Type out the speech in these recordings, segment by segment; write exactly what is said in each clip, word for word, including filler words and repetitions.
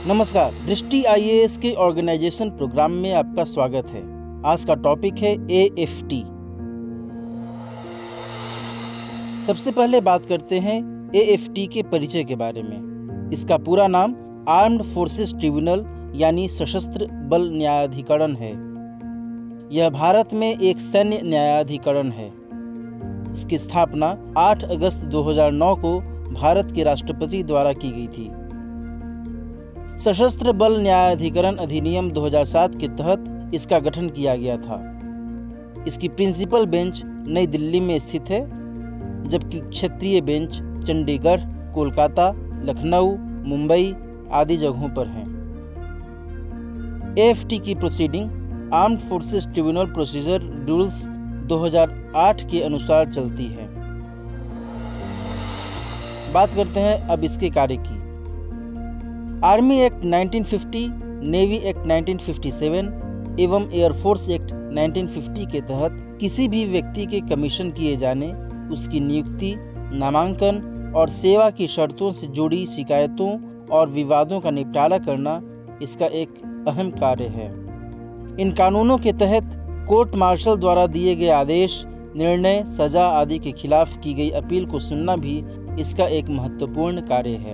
नमस्कार, दृष्टि आईएएस के ऑर्गेनाइजेशन प्रोग्राम में आपका स्वागत है। आज का टॉपिक है एएफटी। सबसे पहले बात करते हैं एएफटी के परिचय के बारे में। इसका पूरा नाम आर्म्ड फोर्सेस ट्रिब्यूनल यानी सशस्त्र बल न्यायाधिकरण है। यह भारत में एक सैन्य न्यायाधिकरण है। इसकी स्थापना आठ अगस्त दो हज़ार नौ को भारत के राष्ट्रपति द्वारा की गई थी। सशस्त्र बल न्यायाधिकरण अधिनियम दो हज़ार सात के तहत इसका गठन किया गया था। इसकी प्रिंसिपल बेंच नई दिल्ली में स्थित है, जबकि क्षेत्रीय बेंच चंडीगढ़, कोलकाता, लखनऊ, मुंबई आदि जगहों पर हैं। एएफटी की proceeding armed forces tribunal procedure rules दो हज़ार आठ के अनुसार चलती है। बात करते हैं अब इसके कार्य की। आर्मी एक्ट उन्नीस सौ पचास, नेवी एक्ट उन्नीस सौ सत्तावन एवं एयरफोर्स एक्ट उन्नीस सौ पचास के तहत किसी भी व्यक्ति के कमीशन किए जाने, उसकी नियुक्ति, नामांकन और सेवा की शर्तों से जुड़ी शिकायतों और विवादों का निपटारा करना इसका एक अहम कार्य है। इन कानूनों के तहत कोर्ट मार्शल द्वारा दिए गए आदेश, निर्णय, सजा आदि के खिलाफ की गई अपील को सुनना भी इसका एक महत्वपूर्ण कार्य है।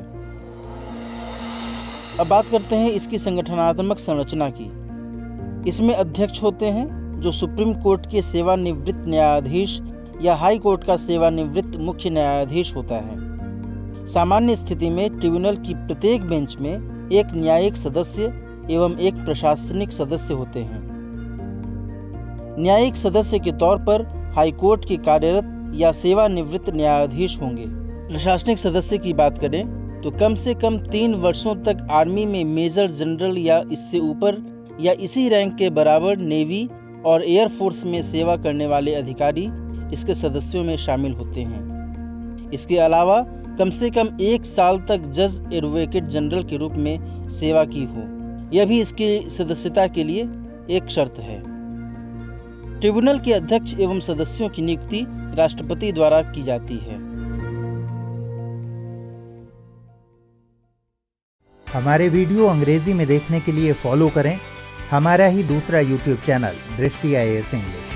अब बात करते हैं इसकी संगठनात्मक संरचना की। इसमें अध्यक्ष होते हैं जो सुप्रीम कोर्ट के सेवानिवृत्त न्यायाधीश या हाई कोर्ट का सेवानिवृत्त मुख्य न्यायाधीश होता है। सामान्य स्थिति में ट्रिब्यूनल की प्रत्येक बेंच में एक न्यायिक सदस्य एवं एक प्रशासनिक सदस्य होते हैं। न्यायिक सदस्य के तौर पर हाई कोर्ट के कार्यरत या सेवानिवृत्त न्यायाधीश होंगे। प्रशासनिक सदस्य की बात करें तो कम से कम तीन वर्षों तक आर्मी में मेजर जनरल या इससे ऊपर या इसी रैंक के बराबर नेवी और एयरफोर्स में सेवा करने वाले अधिकारी इसके सदस्यों में शामिल होते हैं। इसके अलावा कम से कम एक साल तक जज एडवोकेट जनरल के रूप में सेवा की हो, यह भी इसकी सदस्यता के लिए एक शर्त है। ट्रिब्यूनल के अध्यक्ष एवं सदस्यों की नियुक्ति राष्ट्रपति द्वारा की जाती है। हमारे वीडियो अंग्रेजी में देखने के लिए फॉलो करें हमारा ही दूसरा YouTube channel Drishti IAS English.